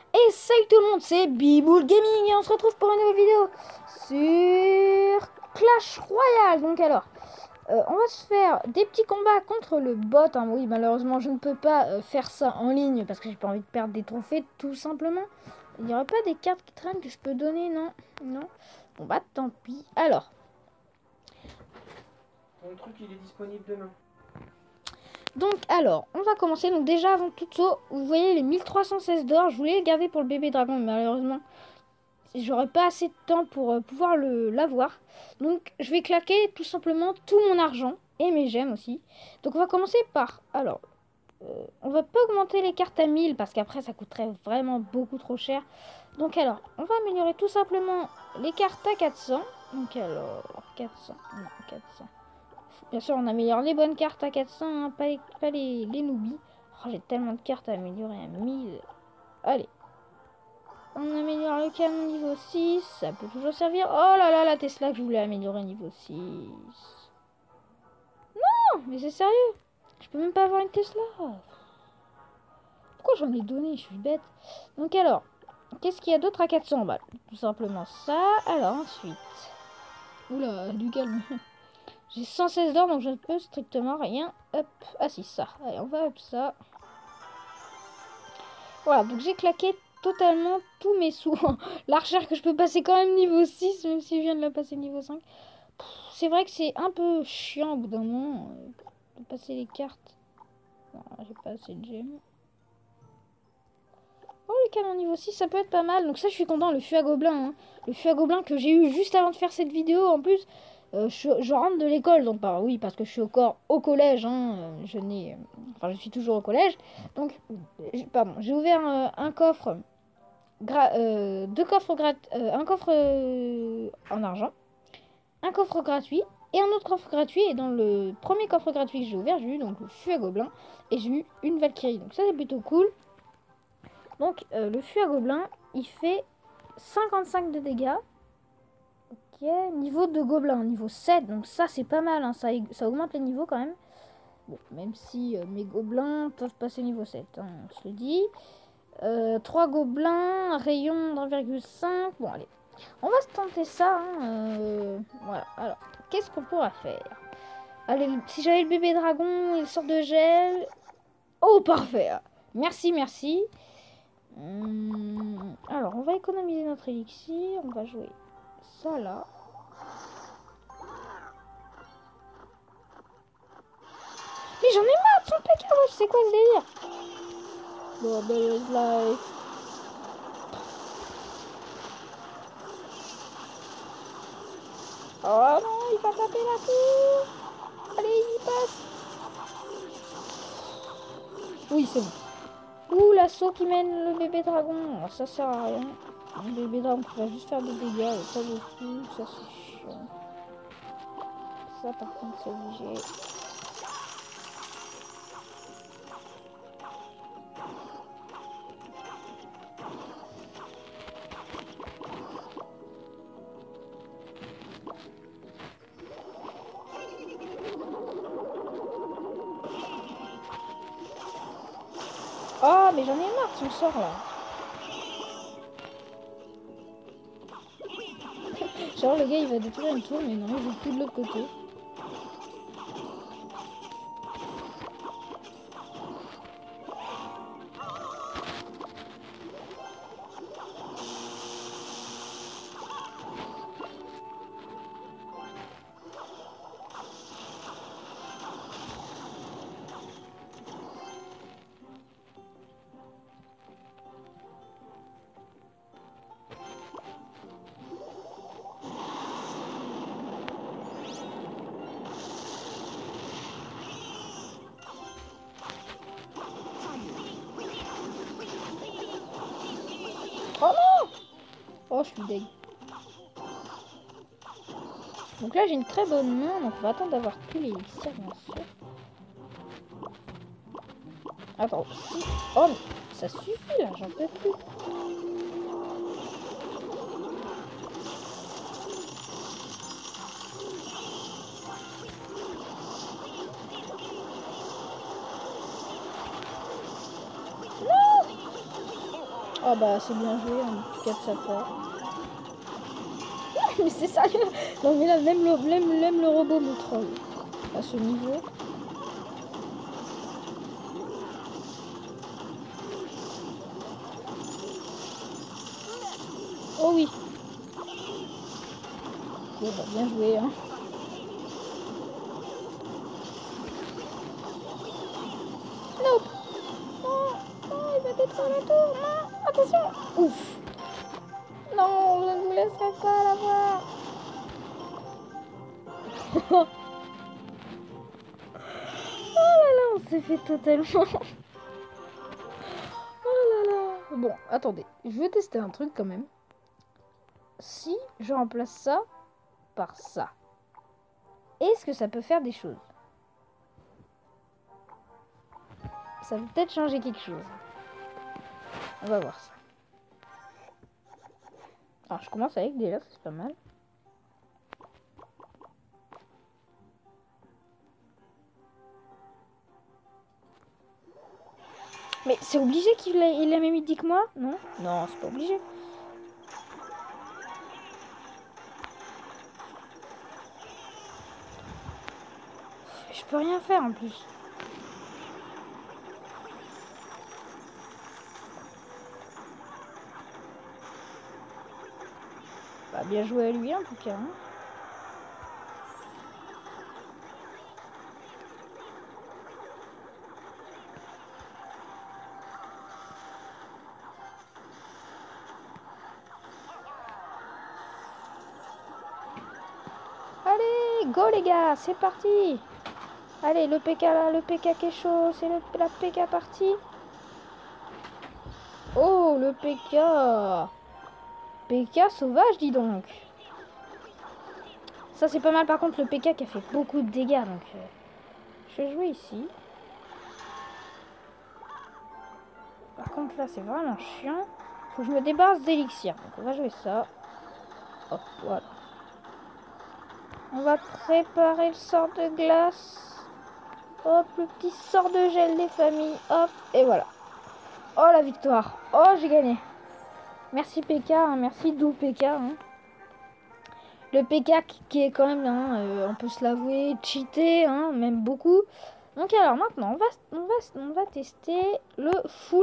Et salut tout le monde, c'est Biboul Gaming et on se retrouve pour une nouvelle vidéo sur Clash Royale. Donc alors, on va se faire des petits combats contre le bot. Hein. Oui, malheureusement, je ne peux pas faire ça en ligne parce que j'ai pas envie de perdre des trophées, tout simplement. Il n'y aurait pas des cartes qui traînent que je peux donner, non? Non. Bon bah tant pis. Alors. Ton truc, il est disponible demain. Donc alors, on va commencer. Donc déjà avant tout ça, vous voyez les 1316 d'or. Je voulais les garder pour le bébé dragon, mais malheureusement, j'aurais pas assez de temps pour pouvoir l'avoir. Donc je vais claquer tout simplement tout mon argent et mes gemmes aussi. Donc on va commencer par... Alors, on va pas augmenter les cartes à 1000 parce qu'après ça coûterait vraiment beaucoup trop cher. Donc alors, on va améliorer tout simplement les cartes à 400. Donc alors, 400, non, 400. Bien sûr, on améliore les bonnes cartes à 400, hein, pas les noobies. Oh, j'ai tellement de cartes à améliorer à 1000. Allez. On améliore le canon niveau 6. Ça peut toujours servir. Oh là là, la Tesla que je voulais améliorer niveau 6. Non, mais c'est sérieux. Je peux même pas avoir une Tesla. Pourquoi j'en ai donné? Je suis bête. Donc alors, qu'est-ce qu'il y a d'autre à 400 balles? Tout simplement ça. Alors ensuite. Oula, du calme. J'ai 116 d'or, donc je ne peux strictement rien. Hop. Ah si, ça. Allez, on va up ça. Voilà, donc j'ai claqué totalement tous mes sous. L'archer que je peux passer quand même niveau 6, même si je viens de la passer niveau 5. C'est vrai que c'est un peu chiant au bout d'un moment de passer les cartes. Non, j'ai pas assez de gemmes. Oh, le canon niveau 6, ça peut être pas mal. Donc ça, je suis content. Le fût à gobelin. Hein. Le fût à gobelin que j'ai eu juste avant de faire cette vidéo. En plus, je rentre de l'école. Donc, bah, oui, parce que je suis encore au collège. Hein. Enfin, je suis toujours au collège. Donc, pardon, j'ai ouvert un coffre. Deux coffres un coffre en argent. Un coffre gratuit et un autre coffre gratuit. Et dans le premier coffre gratuit que j'ai ouvert, j'ai eu donc le fût à gobelin et j'ai eu une Valkyrie. Donc ça c'est plutôt cool. Donc le fût à gobelin, il fait 55 de dégâts. Ok, niveau de gobelin, niveau 7. Donc ça c'est pas mal, hein. Ça augmente les niveaux quand même. Bon, même si mes gobelins peuvent passer niveau 7, hein, on se le dit. 3 gobelins, rayon d'1,5. Bon allez, on va se tenter ça. Hein, voilà, alors, qu'est-ce qu'on pourra faire? Allez, si j'avais le bébé dragon, il sort de gel. Oh, parfait. Merci, merci. Alors, on va économiser notre élixir. On va jouer ça là. Mais j'en ai marre de son placard. C'est quoi ce délire? Bon, life. Oh non, il va taper la tour. Allez, il passe. Oui, c'est bon. Ouh, l'assaut qui mène le bébé dragon. Alors, ça sert à rien. Le bébé dragon qui va juste faire des dégâts. Et pas beaucoup. Ça, c'est chiant. Ça, par contre, c'est obligé. Oh, mais j'en ai marre de son sort là. Genre, le gars il va détruire une tour, mais non, il joue plus de l'autre côté. Oh non! Oh, je suis deg. Donc là, j'ai une très bonne main, donc on va attendre d'avoir tous les élixirs, bien sûr. Attends, si... Oh, mais ça suffit là, j'en peux plus. Oh bah c'est bien joué, en tout cas de sa part. Mais c'est sérieux. Non mais là, même le robot me troll à ce niveau. Oh oui. Bon bah bien joué hein. Nope. Non, non, il va détruire la tour. Non, attention. Ouf. Non, je ne vous laisserai pas l'avoir. Oh là là, on s'est fait totalement. Oh là là. Bon, attendez, je vais tester un truc quand même. Si je remplace ça par ça, est-ce que ça peut faire des choses? Ça peut peut-être changer quelque chose. On va voir ça. Alors je commence avec déjà, c'est pas mal. Mais c'est obligé qu'il ait la même idée que moi? Non? Non, c'est pas obligé. Je peux rien faire en plus. Bah, bien joué à lui en tout cas. Hein. Allez, go les gars, c'est parti. Allez, le PK là, le PK qui est chaud, c'est la PK partie. Oh, le PK. PK sauvage, dis donc. Ça, c'est pas mal. Par contre, le PK qui a fait beaucoup de dégâts. Donc, je vais jouer ici. Par contre, là, c'est vraiment chiant. Faut que je me débarrasse d'élixir. Donc, on va jouer ça. Hop, voilà. On va préparer le sort de glace. Hop, le petit sort de gel des familles. Hop, et voilà. Oh, la victoire. Oh, j'ai gagné. Merci PK, hein, merci Doux PK. Hein. Le PK qui est quand même, hein, on peut se l'avouer, cheaté, hein, même beaucoup. Donc alors maintenant, on va tester le full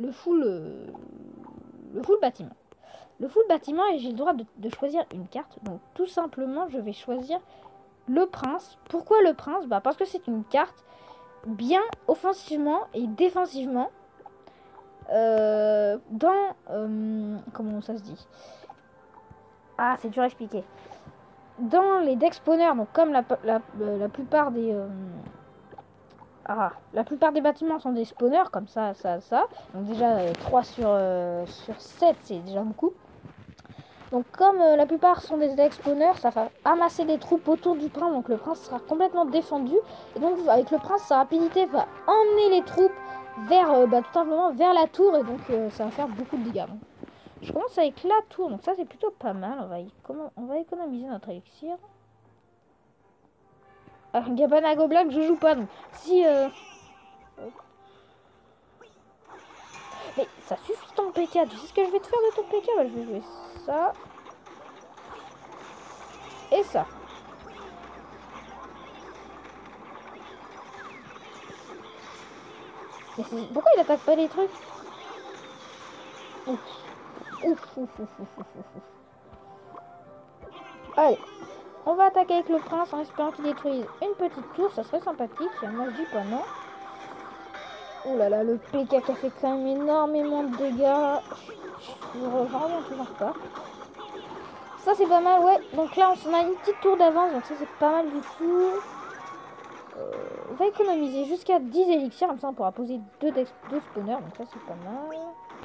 bâtiment. Le full bâtiment et j'ai le droit de choisir une carte. Donc tout simplement, je vais choisir le prince. Pourquoi le prince? Bah parce que c'est une carte bien offensivement et défensivement. Comment ça se dit? Ah, c'est dur à expliquer. Dans les deck spawners, donc comme la plupart des la plupart des bâtiments sont des spawners, comme ça. Donc déjà 3 sur 7, c'est déjà beaucoup. Donc comme la plupart sont des deck spawners, ça va amasser des troupes autour du prince, donc le prince sera complètement défendu. Et donc avec le prince, sa rapidité va emmener les troupes vers tout simplement vers la tour, et donc ça va faire beaucoup de dégâts. Donc, je commence avec la tour, donc ça c'est plutôt pas mal. On va économiser notre élixir. Gabanago Black, je joue pas donc si mais ça suffit ton PK, tu sais ce que je vais te faire de ton PK? Bah, je vais jouer ça et ça. Mais pourquoi il attaque pas les trucs? Ouf. Allez, on va attaquer avec le prince en espérant qu'il détruise une petite tour, ça serait sympathique. Moi je dis pas non. Oh là là, le PK qui a fait quand même énormément de dégâts. J'en reviens toujours pas. Ça c'est pas mal, ouais. Donc là on a une petite tour d'avance, donc ça c'est pas mal du tout. On va économiser jusqu'à 10 élixirs, comme ça on pourra poser deux spawners, donc ça c'est pas mal.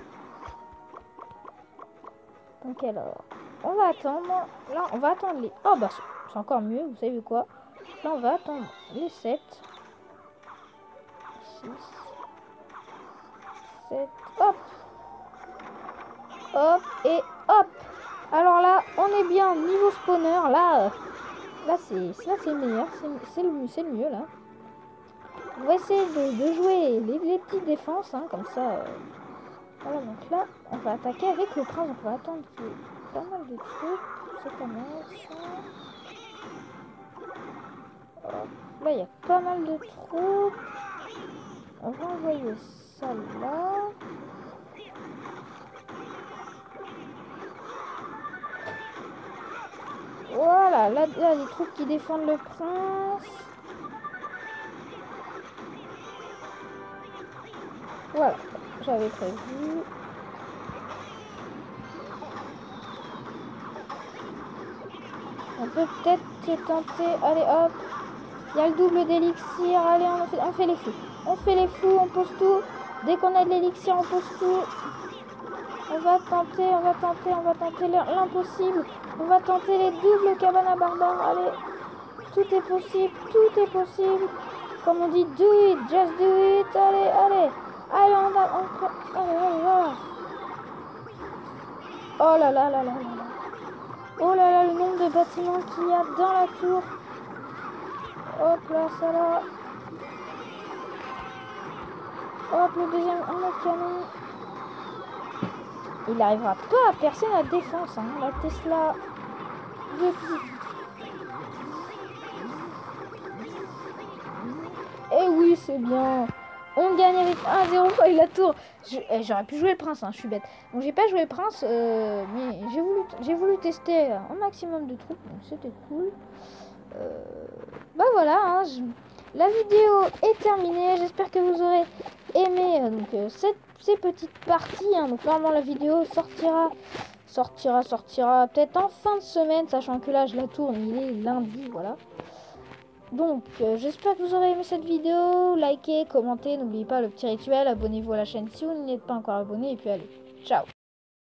Donc alors, on va attendre. Là on va attendre les... Oh bah c'est encore mieux, vous savez quoi. Là on va attendre les 7. 6. 7. Hop. Hop et hop. Alors là, on est bien niveau spawner. Là c'est le meilleur. C'est le mieux là. On va essayer de jouer les petites défenses, hein, comme ça. Voilà, donc là, on va attaquer avec le prince. Donc on va attendre qu'il y ait pas mal de troupes. C'est pas mal ça. Hop. Là, il y a pas mal de troupes. On va envoyer ça là. Voilà, là, il y a des troupes qui défendent le prince. Voilà, j'avais prévu. On peut peut-être tenter. Allez, hop. Il y a le double d'élixir. Allez, on fait les fous. On fait les fous, on pose tout. Dès qu'on a de l'élixir, on pose tout. On va tenter l'impossible. On va tenter les doubles cabanes barbares. Allez, tout est possible, tout est possible. Comme on dit, do it, just do it. Allez, allez. Allez, allez, voilà. Oh là là là là là là. Oh là là, le nombre de bâtiments qu'il y a dans la tour. Hop là, ça là. Hop, le deuxième, un autre canon. Il n'arrivera pas à percer la défense, hein. La Tesla. Et oui, c'est bien. On gagne avec 1-0 et la tour. J'aurais pu jouer le prince, hein, je suis bête. Donc j'ai pas joué le prince, mais j'ai voulu tester un maximum de troupes, donc c'était cool. Bah voilà, hein, la vidéo est terminée. J'espère que vous aurez aimé ces petites parties. Hein. Donc normalement la vidéo sortira peut-être en fin de semaine, sachant que là je la tourne, il est lundi, voilà. Donc j'espère que vous aurez aimé cette vidéo. Likez, commentez, n'oubliez pas le petit rituel, abonnez-vous à la chaîne si vous n'êtes pas encore abonné. Et puis allez, ciao.